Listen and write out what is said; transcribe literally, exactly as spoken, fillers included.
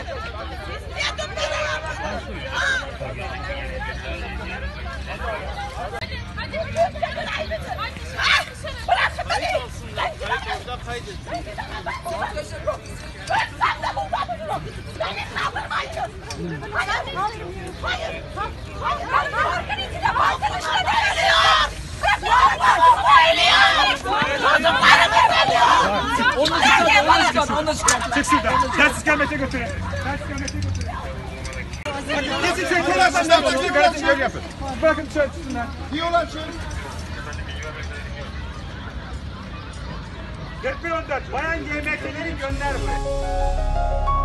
Bırakın beni! Burada kaydedin. Lütfen de burada durun! Beni kaldırmayın! Hayır! Hayır! Hayır! Parkın içinde parkın içinde ne ölüyor? Bırakın! Ölüyor! Çocuklarımız ölüyor! Onu çıkar, onu çıkar, onu çıkar. Çık şuradan. Telsiz kamete götürün. Telsiz kamete götürün. Kesin çekin arasından bakın. Kardeşim böyle yapın. Bırakın dışarı çıksınlar. Diyorlar şöyle. kırk bir on dört. Bayan G M K'leri gönderme.